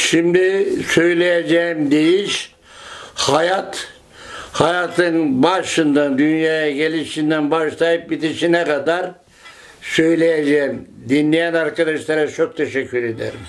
Şimdi söyleyeceğim deyiş hayatın başından dünyaya gelişinden başlayıp bitişine kadar söyleyeceğim. Dinleyen arkadaşlara çok teşekkür ederim.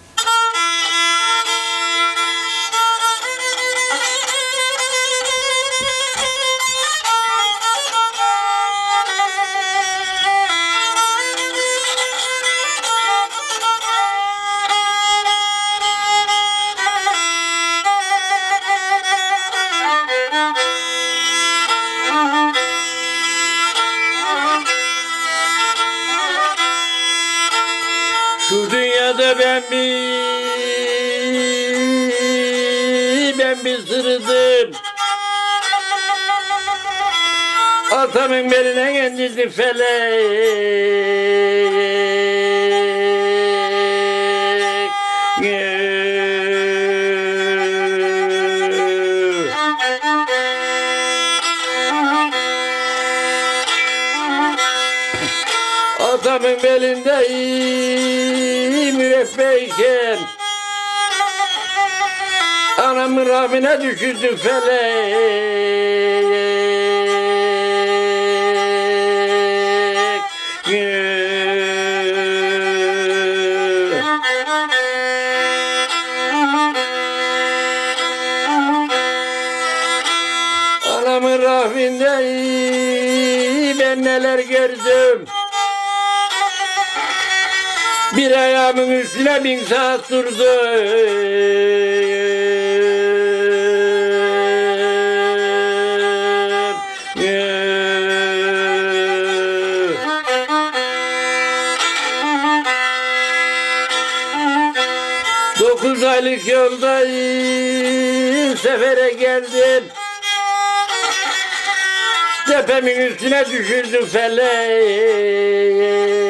Şu dünyada ben bir sırdım. Atamın beline kendisi felek. Atamın belinde mürebbeyken anamın rahmine düşürdü felek. Anamın rahminde ben neler gördüm. Bir ayağımın üstüne 1000 saat durdu. Dokuz aylık yolda sefere geldim. Tepemin üstüne düşürdüm felek.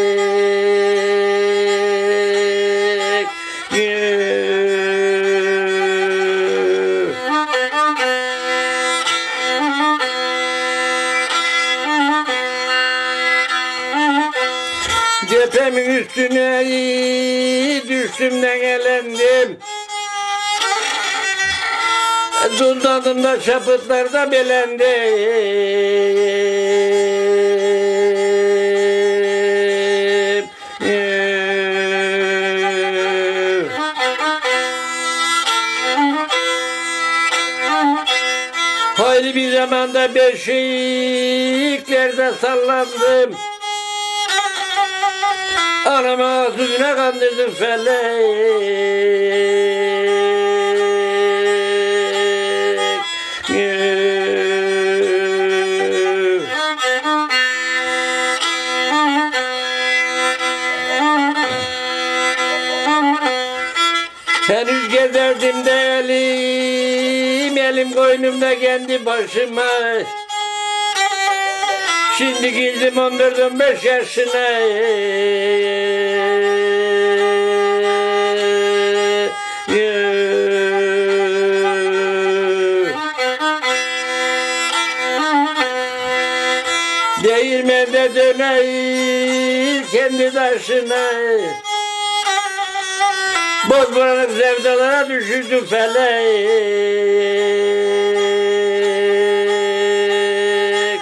Tepemin üstüne düştümden elendim. Duldandım da çapıtlarda belendim. Hayli bir zamanda beşiklerde sallandım. Anama sözüne kandırdım felek. 'Henüz gezerdim de elim koynumda kendi başıma. Şimdi girdim 14-15 yaşına. Değirmende döner kendi taşına. Bozbulanık sevdalara düşürdü felek.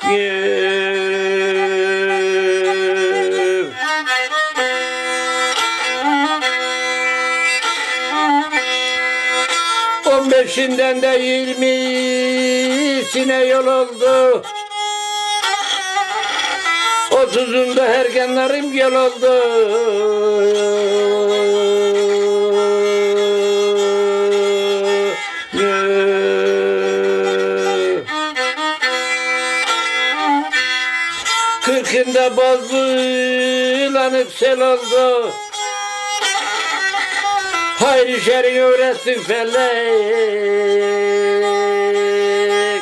15'inden de 20'sine yol oldu. 30'unda hergenlerim gel oldu. Kırkında bozbulanık sel oldu. Hayri şer'i öğretsin felek.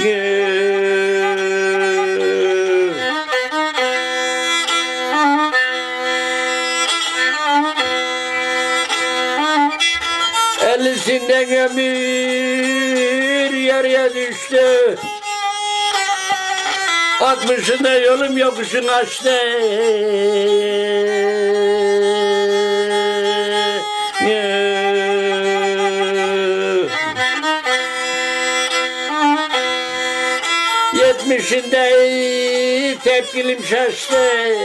50'sinden ömür yarıya düştü. 60'ında yolum yokuşun açtı. Yeah. 70'inde tepkilim şaştı.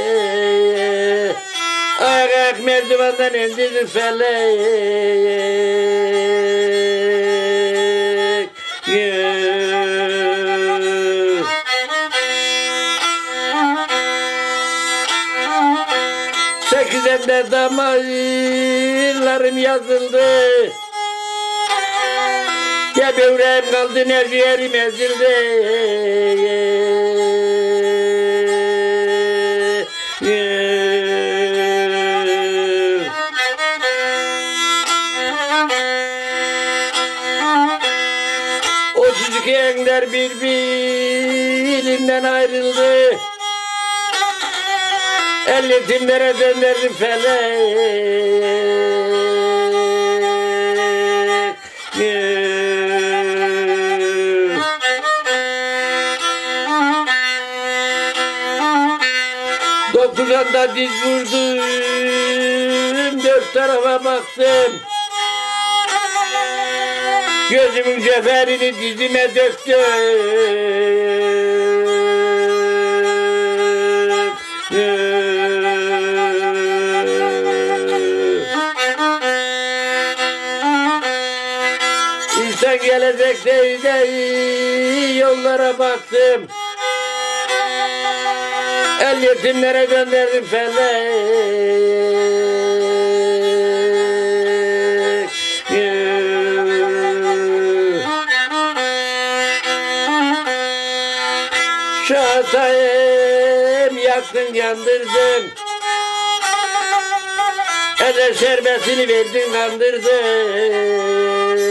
Ayak merdivenden indirdi felek. 8'inde damarlarım yazıldı. Ya böbreğim kaldı ne ciğerim ezildi. O çocuk yeğenler birbirinden ayrıldı. El yetimlere döndürdü felek. 9'unda diz vurdum, 4 tarafa baktım. Gözümün ceferini dizime döktüm. İnsan gelecek değil, yollara baktım. El yetimlere gönderdim felek. Şahatayım yaktın yandırdın. Eder şerbetini verdin kandırdın.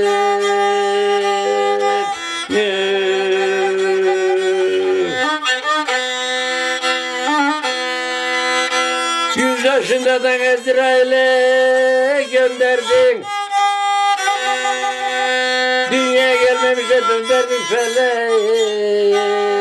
100 yaşındadan Ezrail'e gönderdin. Dünyaya gelmemişe dönderdin felek.